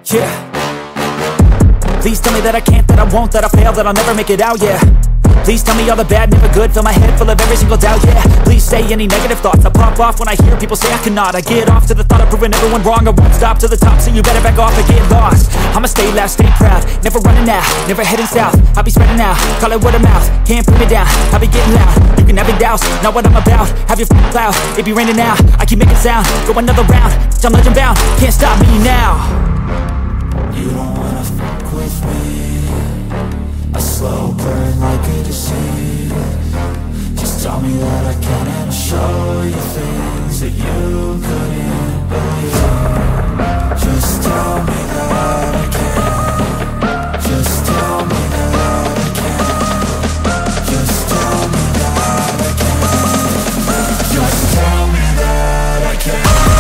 Yeah. Please tell me that I can't, that I won't, that I fail, that I'll never make it out, yeah. Please tell me all the bad, never good, fill my head full of every single doubt, yeah. Please say any negative thoughts, I pop off when I hear people say I cannot. I get off to the thought of proving everyone wrong, I won't stop to the top, so you better back off and get lost. I'ma stay loud, stay proud, never running out, never heading south. I'll be spreading out, call it word of mouth, can't put me down, I'll be getting loud. You can have your doubts, not what I'm about, have your cloud, it be raining now. I keep making sound, go another round, I'm legend bound, can't stop me now. You don't wanna fuck with me, a slow burn like a disease. Just tell me that I can and I'll show you things that you couldn't believe. Just tell me that I can. Just tell me that I can. Just tell me that I can. Just tell me that I can.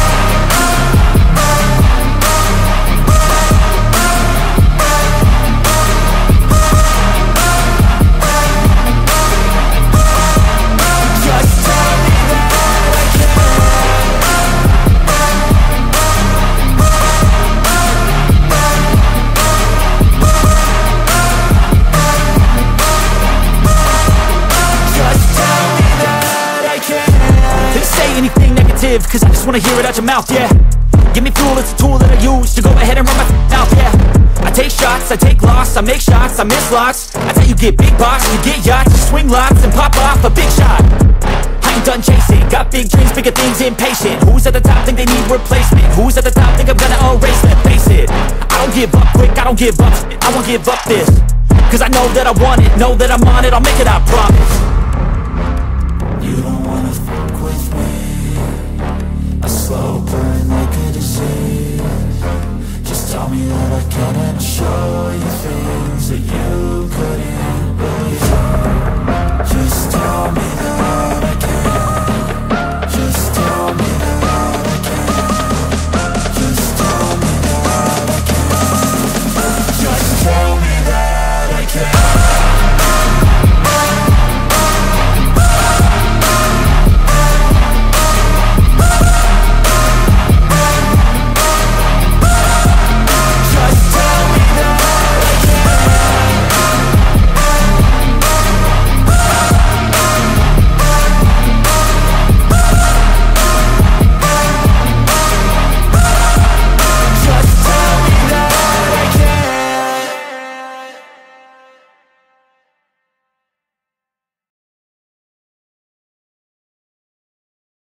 Cause I just wanna hear it out your mouth, yeah. Give me fuel, it's a tool that I use to go ahead and run my mouth, yeah. I take shots, I take loss, I make shots, I miss lots. That's how you get big box, you get yachts, you swing lots and pop off a big shot. I ain't done chasing, got big dreams, bigger things, impatient. Who's at the top think they need replacement? Who's at the top think I'm gonna erase them? Face it, I don't give up quick, I don't give up shit, I won't give up this. Cause I know that I want it, know that I'm on it, I'll make it, I promise. You don't wanna